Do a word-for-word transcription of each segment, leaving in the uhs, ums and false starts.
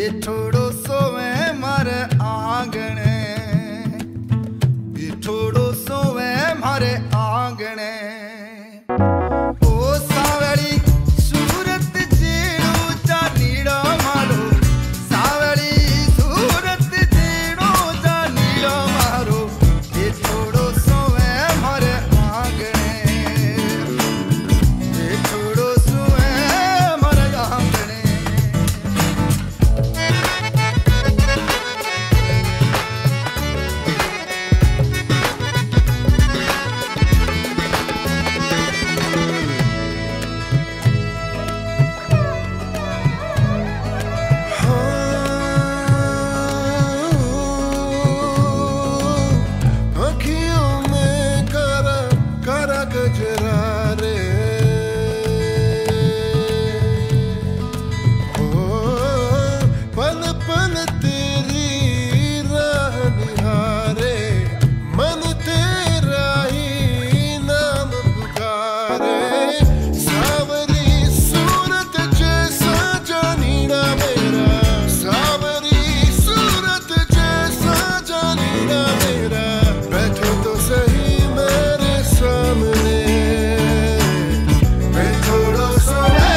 बिठोड़ो सोवे मारे आंगणे, बिठोड़ो सोवे मारे आंगणे। ओ सावली सूरत जेड़ो चानीड़ो मारो, सावली सूरत जेड़ो चानीड़ो मारो, बिठोड़ो सोवे मारे आंगणे, बिठोड़ो सोवे मारे आंगणे।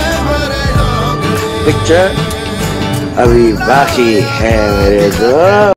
पिक्चर अभी बाकी है मेरे दोस्त।